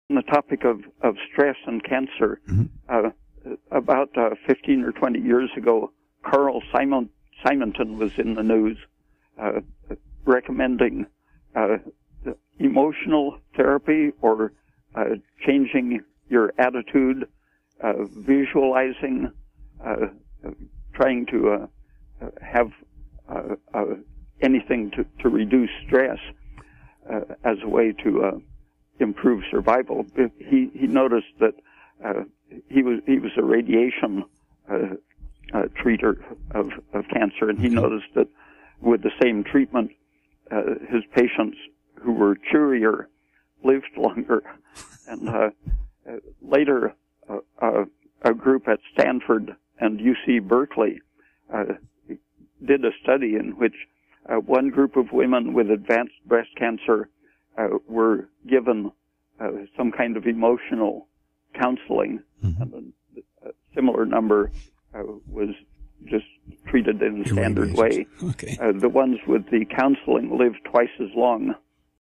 On the topic of stress and cancer, about 15 or 20 years ago, Carl Simonton was in the news recommending emotional therapy or changing your attitude, visualizing, trying to have anything to reduce stress as a way to improve survival. He noticed that he was a radiation treater of cancer, and he noticed that with the same treatment, his patients who were cheerier lived longer. And later, a group at Stanford and UC Berkeley did a study in which one group of women with advanced breast cancer were given some kind of emotional counseling, and a similar number was just treated in a standard way. Okay. The ones with the counseling lived twice as long